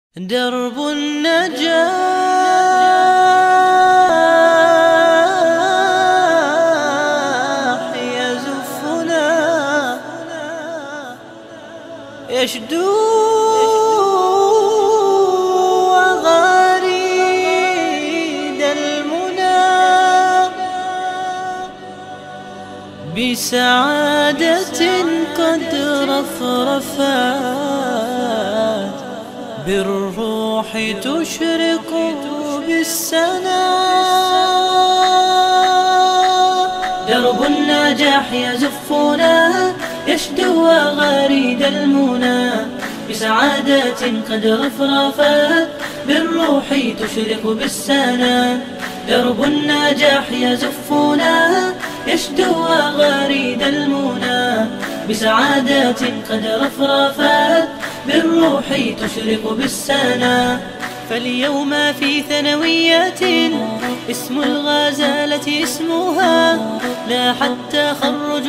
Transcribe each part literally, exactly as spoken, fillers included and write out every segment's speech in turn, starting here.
درب النجاح يزفنا يشدو غريد المنى بسعادة قد رفرفت بالروح تشرق بالسنا. درب النجاح يزفنا يشدو غريد المنى بسعادة قد رفرفت بالروح تشرق بالسنا. درب النجاح يزفنا يشدو غريد المنى بسعادة قد رفرفت بالروح تشرق بالسنا. فاليوم في ثانويات اسم الغزالة اسمها لاح التخرج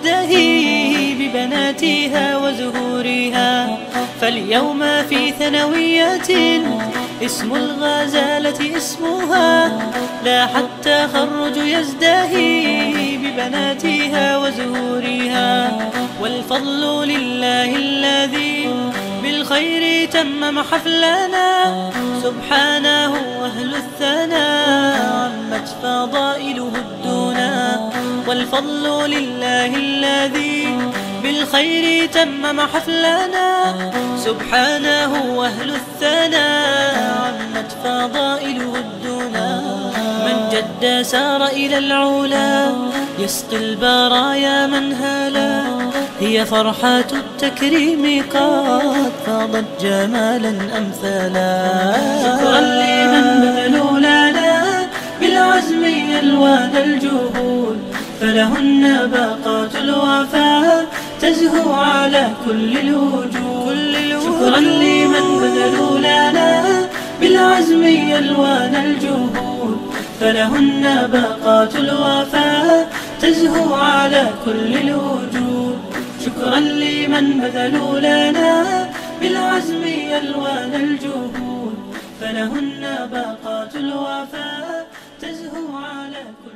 يزدهي ببناتها وزهورها. فاليوم في ثانويات اسم الغزالة اسمها لاح التخرج يزدهي ببناتها وزهورها. والفضل لله الذي بالخير تمم حفلنا سبحانه أهل الثناء عمت فضائله الدنا. والفضل لله الذي بالخير تمم حفلنا سبحانه أهل الثناء عمت فضائله الدنا. من جد سار إلى العلا يسقي البرايا من هلا هي فرحة التكريم قد فاضت جمالا أمثالا. شكرا لمن بذلوا لنا بالعزم ألوان الجهود فلهن باقات الوفاء تزهو على كل الوجود. شكرا لمن بذلوا لنا بالعزم ألوان الجهود فلهن باقات الوفاء تزهو على كل الوجود. شكرا لمن بذلوا لنا بالعزم ألوان الجهود فلهن باقات الوفاء تزهو على كل